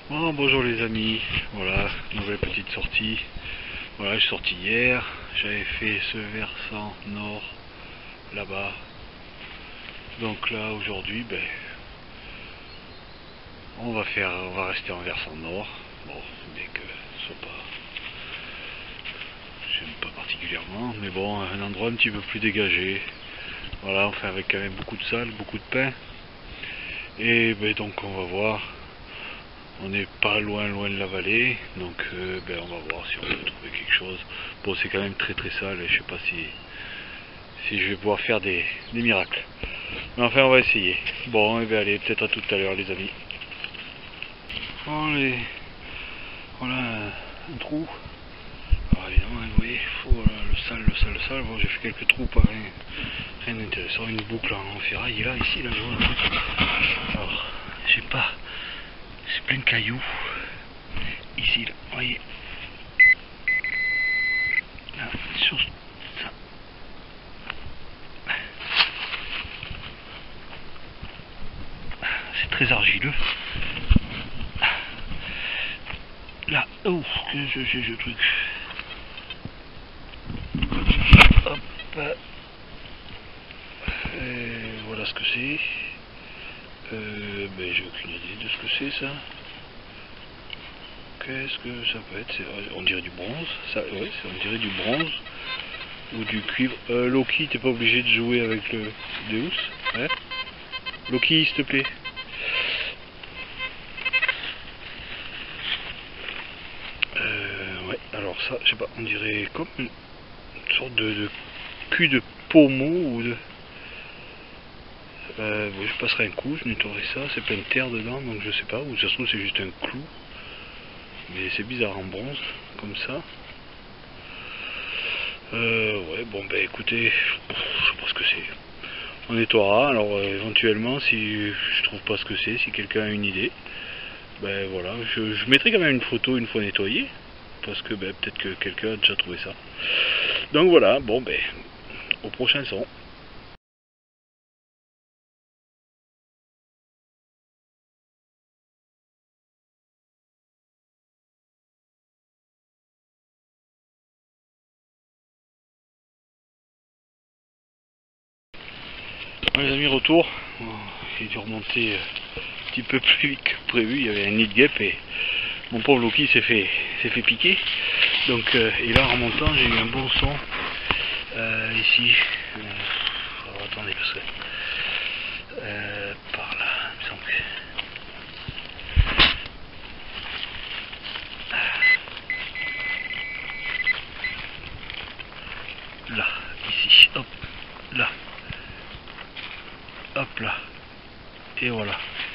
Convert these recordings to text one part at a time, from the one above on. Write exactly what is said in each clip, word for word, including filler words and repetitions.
Bon, bonjour les amis, voilà, nouvelle petite sortie. Voilà, je suis sorti hier, j'avais fait ce versant nord, là-bas. Donc là, aujourd'hui, ben, on va faire, on va rester en versant nord. Bon, bien que ce soit pas, j'aime pas particulièrement, mais bon, un endroit un petit peu plus dégagé. Voilà, on fait avec quand même beaucoup de sable, beaucoup de pain. Et ben, donc on va voir. On n'est pas loin loin de la vallée, donc euh, ben, on va voir si on peut trouver quelque chose. Bon, c'est quand même très très sale et je sais pas si si je vais pouvoir faire des, des miracles. Mais enfin, on va essayer. Bon, et bien allez, peut-être à tout à l'heure les amis. Bon, les... voilà un, un trou. Alors évidemment, vous voyez, voilà, le sale, le sale, le sale. Bon, j'ai fait quelques trous, pas rien, rien d'intéressant. Une boucle en ferraille, et là, ici, là, je vois un truc. Alors, je sais pas, c'est plein de cailloux. Ici, là, vous voyez. Là, sur ça. C'est très argileux. Là, oh, que j'ai ce truc. Hop. Et voilà ce que c'est. Euh, ben, j'ai aucune idée de ce que c'est ça. Qu'est-ce que ça peut être? On dirait du bronze. Ça, ouais, on dirait du bronze ou du cuivre. Euh, Loki, t'es pas obligé de jouer avec le Deus, hein? Loki, s'il te plaît. Euh, ouais. Alors ça, je sais pas. On dirait comme une sorte de, de cul de pommeau ou de. Euh, bon, je passerai un coup, je nettoierai ça. C'est plein de terre dedans, donc je sais pas. Ou ça se trouve c'est juste un clou. Mais c'est bizarre en bronze, comme ça. Euh, ouais, bon, ben écoutez, je sais pas ce que c'est. On nettoiera, alors euh, éventuellement, si je trouve pas ce que c'est, si quelqu'un a une idée, ben voilà, je, je mettrai quand même une photo une fois nettoyée, parce que ben, peut-être que quelqu'un a déjà trouvé ça. Donc voilà, bon, ben, au prochain son. Bon, les amis, retour. J'ai dû remonter un petit peu plus vite que prévu, il y avait un nid de guêpe et mon pauvre Loki s'est fait, s'est fait piquer. Donc, euh, et là en remontant, j'ai eu un bon son euh, ici. Euh, alors, attendez, parce que euh, par là, il me semble que. Là, ici, hop, là, hop là, et voilà.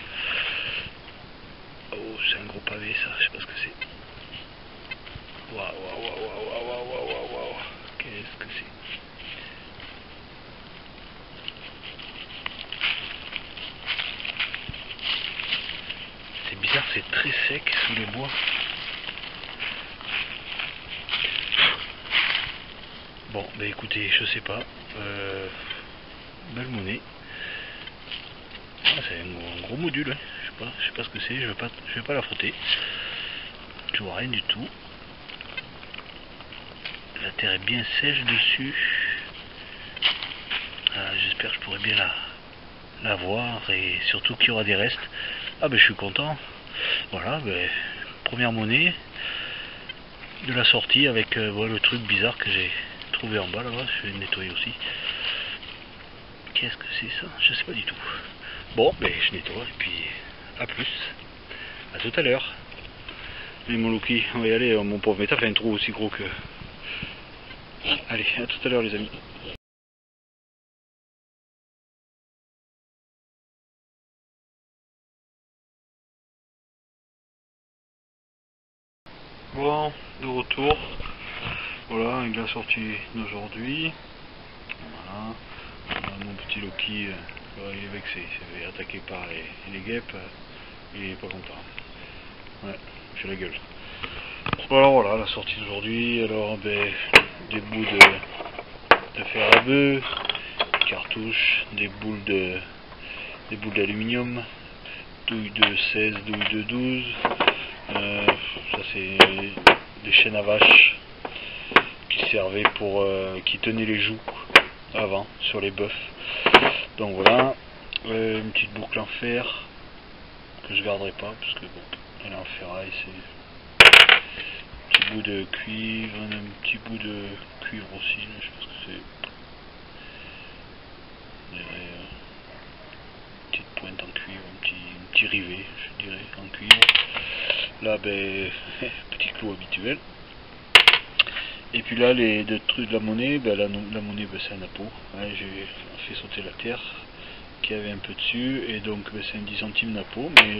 Oh, c'est un gros pavé ça, je sais pas ce que c'est. Waouh, waouh, waouh, waouh, waouh, waouh, waouh, waouh, qu'est-ce que c'est? C'est bizarre, c'est très sec sous les bois. Bon, bah écoutez, je sais pas. Euh, belle monnaie. Ah, c'est un, un gros module, hein. Je sais pas, je sais pas ce que c'est. Je vais pas, je vais pas la frotter. Je vois rien du tout. La terre est bien sèche dessus. Ah, j'espère que je pourrai bien la, la voir et surtout qu'il y aura des restes. Ah ben je suis content. Voilà, ben, première monnaie de la sortie avec euh, voilà, le truc bizarre que j'ai trouvé en bas là-bas. Je vais le nettoyer aussi. Qu'est-ce que c'est ça? Je sais pas du tout. Bon, ben je nettoie et puis à plus. À tout à l'heure. Allez mon Loki, on va y aller, mon pauvre, mais t'as fait un trou aussi gros que. Allez, à tout à l'heure les amis. Bon, de retour. Voilà, avec la sortie d'aujourd'hui. Voilà. Voilà, mon petit Loki, euh, il est vexé, il s'est fait attaquer par les, les guêpes. Euh, il est pas content. Ouais, j'ai la gueule. Voilà, voilà, la sortie d'aujourd'hui. Alors, ben, des bouts de, de fer à bœuf, cartouches, des boules de des boules d'aluminium, douille de seize, douille de douze, Euh, ça c'est des chaînes à vaches qui servaient pour euh, qui tenaient les joues avant sur les bœufs. Donc voilà, euh, une petite boucle en fer que je garderai pas parce que bon, elle est en ferraille. C'est un petit bout de cuivre, un petit bout de cuivre aussi. Là, je pense que c'est euh, une petite pointe en cuivre, un petit, un petit rivet, je dirais, en cuivre. Là, ben, petit clou habituel. Et puis là, les deux trucs de la monnaie, ben, la, la monnaie, ben, c'est un appôt. Hein, j'ai fait sauter la terre qui avait un peu dessus, et donc ben, c'est un dix centimes d'appôt, mais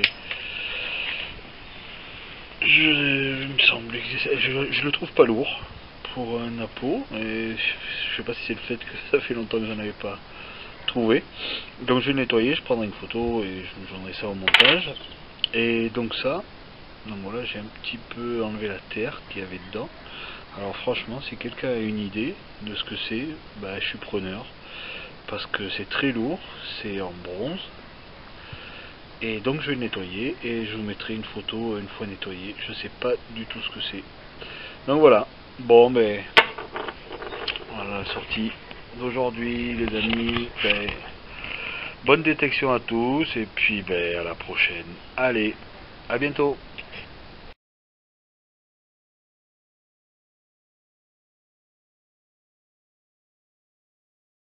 je, je me semble que je, je le trouve pas lourd pour un appôt, et je sais pas si c'est le fait que ça fait longtemps que j'en avais pas trouvé. Donc je vais le nettoyer, je prendrai une photo et je vous joindrai ça au montage. Et donc ça, donc voilà, j'ai un petit peu enlevé la terre qu'il y avait dedans. Alors franchement, si quelqu'un a une idée de ce que c'est, bah, je suis preneur. Parce que c'est très lourd, c'est en bronze. Et donc je vais le nettoyer et je vous mettrai une photo une fois nettoyé. Je sais pas du tout ce que c'est. Donc voilà. Bon ben voilà la sortie d'aujourd'hui les amis. Ben, bonne détection à tous et puis ben à la prochaine. Allez, à bientôt.